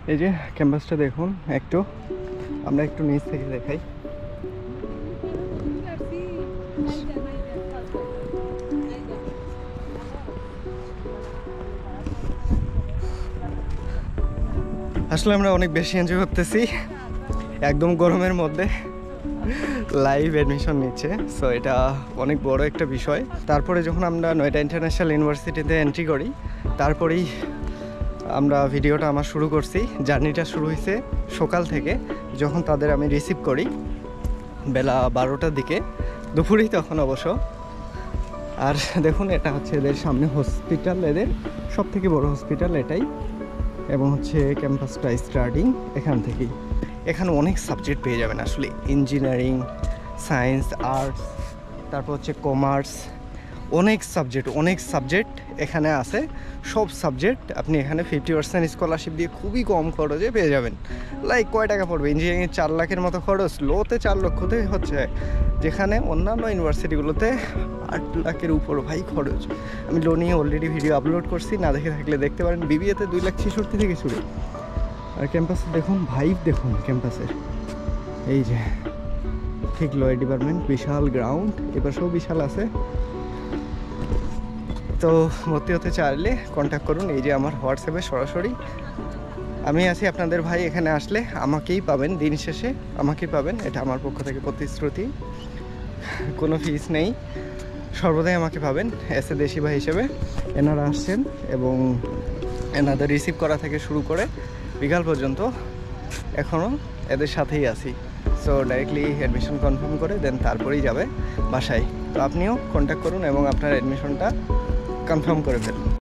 এই যে ক্যাম্পাসটা দেখুন একটু, আমরা একটু নিচ থেকে দেখাই। আসলে আমরা অনেক বেশি এনজয় করতেছি, একদম গরমের মধ্যে লাইভ অ্যাডমিশন নিচ্ছে, সো এটা অনেক বড় একটা বিষয়। তারপরে যখন আমরা নয়ডা ইন্টারন্যাশনাল ইউনিভার্সিটিতে এন্ট্রি করি, তারপরেই আমরা ভিডিওটা আমার শুরু করছি। জার্নিটা শুরু হয়েছে সকাল থেকে, যখন তাদের আমি রিসিভ করি বেলা 12টার দিকে, দুপুরেই তখন অবশ্য। আর দেখুন এটা হচ্ছে এদের সামনে হসপিটাল, এদের সব থেকে বড় হসপিটাল এটাই, এবং হচ্ছে ক্যাম্পাসটা স্টার্টিং এখান থেকেই। এখানে অনেক সাবজেক্ট পেয়ে যাবেন আসলে, ইঞ্জিনিয়ারিং, সায়েন্স, আর্টস, তারপর হচ্ছে কমার্স, অনেক সাবজেক্ট এখানে আছে। সব সাবজেক্ট আপনি এখানে 50% স্কলারশিপ দিয়ে খুবই কম খরচে পেয়ে যাবেন। লাইক কয় টাকা পড়বে ইঞ্জিনিয়ারিংয়ে? 4 লাখের মতো খরচ, লোতে 4 লক্ষতে হচ্ছে, যেখানে অন্যান্য ইউনিভার্সিটিগুলোতে 8 লাখের উপর ভাই খরচ। আমি লো নিয়ে অলরেডি ভিডিও আপলোড করছি, না দেখে থাকলে দেখতে পারেন। বিবিএতে 2,66,000 থেকে শুরু। আর ক্যাম্পাসে দেখুন, ভাইব দেখুন ক্যাম্পাসের। এই যে ঠিক লয় ডিপার্টমেন্ট, বিশাল গ্রাউন্ড, এবার সব বিশাল আছে। তো ভর্তি হতে চাইলে কন্ট্যাক্ট করুন। এই যে আমার হোয়াটসঅ্যাপে সরাসরি আমি আছি। আপনাদের ভাই এখানে আসলে আমাকেই পাবেন, দিন শেষে আমাকেই পাবেন, এটা আমার পক্ষ থেকে প্রতিশ্রুতি। কোনো ফিস নেই, সর্বদাই আমাকে পাবেন এস এ দেশি ভাই হিসেবে। এনারা আসছেন এবং এনাদের রিসিভ করা থেকে শুরু করে বিকাল পর্যন্ত এখনও এদের সাথেই আছি। সো ডাইরেক্টলি অ্যাডমিশন কনফার্ম করে দেন তারপরেই যাবে বাসায়। তো আপনিও কন্ট্যাক্ট করুন এবং আপনার অ্যাডমিশনটা কনফার্ম করে ফেলুন।